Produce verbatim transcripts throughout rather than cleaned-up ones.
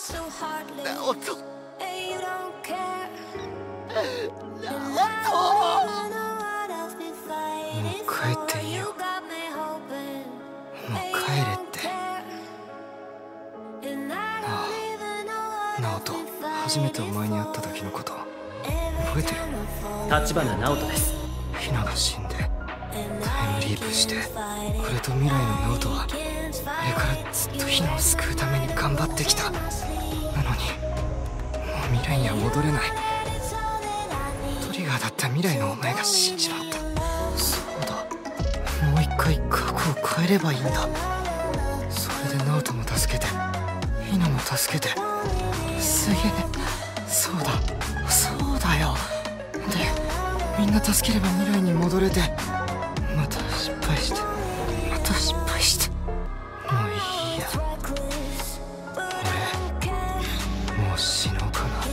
ナオト、ナオト、もう帰っていいよ。もう帰れって。なあ、ナオト、初めてお前に会った時のこと覚えてる？ 立花直人です。 ヒナが死んでタイムリープして、俺と未来のナオトはあれからずっとヒナを救うために頑張ってきた。なのにもう未来には戻れない。トリガーだった未来のお前が死んじまった。そうだ、もう一回過去を変えればいいんだ。それでナオトも助けてヒナも助けて、すげえ。そうだそうだよ。でみんな助ければ未来に戻れて、また失敗してまた失敗して、もういいや。俺もう死のうかな。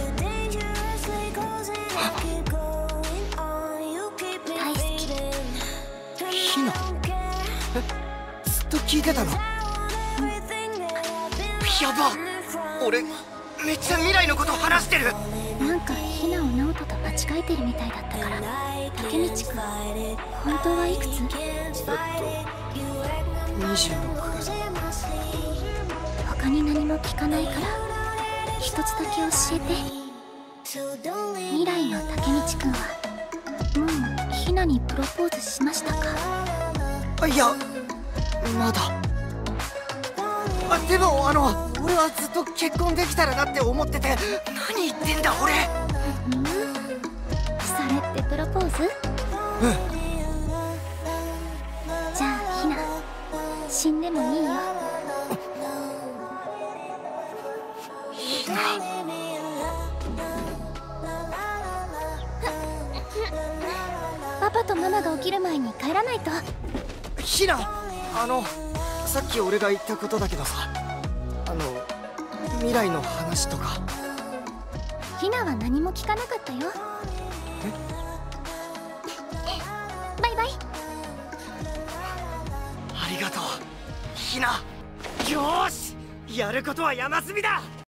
大好き。 ヒナ、え、ずっと聞いてたの？やば、俺めっちゃ未来のこと話してる。 なんかヒナをナオトと間違えてるみたいだったから。タケミチ君、本当はいくつ？ えっとにじゅうろく。 他に何も聞かないから一つだけ教えて。未来のタケミチ君はもうヒナにプロポーズしましたか？ いや、まだ。あ、でもあの俺はずっと結婚できたらなって思ってて。何言ってんだ俺。 うん、それってプロポーズ？ うん。 じゃあヒナ、死んでもいいよ。 ヒナ、 パパとママが起きる前に帰らないと。 ヒナ、あのさっき俺が言ったことだけどさ、あの未来の話とか。 ヒナは何も聞かなかったよ。バイバイ。 ありがとうヒナ。よーし、やることは山積みだ。